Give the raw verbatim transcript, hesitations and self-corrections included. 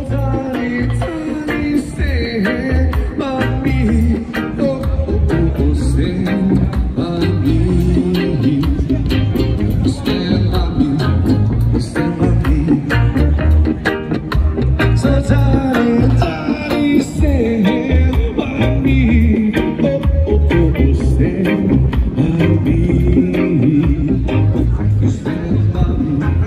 tiny, tiny, stand by me. Oh, oh, oh, oh, stand by me. Stand by me, stand by me. So tiny, tiny, stand by me. Oh, oh, oh, oh, stand by me. Stand by me.